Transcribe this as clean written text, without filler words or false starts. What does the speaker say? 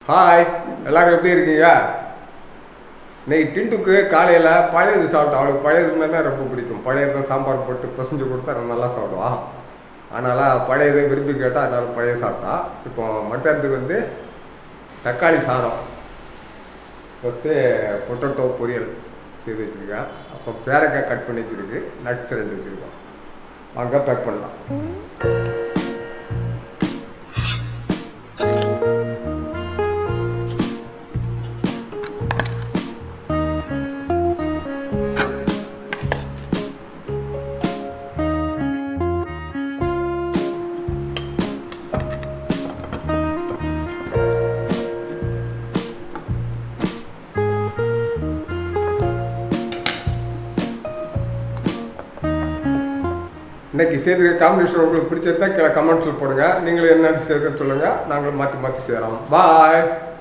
Hi, எல்லாரும் எப்படி இருக்கீங்க? இன்னைக்கு டின்ட்டுக்கு காலையில் பழையது சாப்பிட்டோம். அவளுக்கு பழையதுன்னா தான் ரொம்ப பிடிக்கும். பழையது சாம்பார் போட்டு பசஞ்சு கொடுத்தா நல்லா சாப்பிடுவான். அதனால் பழையது விரும்பி கேட்டால் அதனால் பழைய சாப்பிட்டா. இப்போ மத்தியானத்துக்கு வந்து தக்காளி சாதம் ஃபஸ்ட்டு பொட்டேட்டோ பொரியல் செய்து வச்சுருக்கேன். அப்போ பேரக்காய் கட் பண்ணி வச்சுருக்கு, நட்ஸ் 2 வச்சுருக்கோம். வாங்க பேக் பண்ணலாம். இன்றைக்கி செய்திருக்க காம்பினேஷன் உங்களுக்கு பிடிச்சதா கீழே கமெண்ட்ஸில் போடுங்க. நீங்களும் என்னென்னு செய்கிறேன்னு சொல்லுங்கள். நாங்களும் மாற்றி செய்கிறோம். பாய்.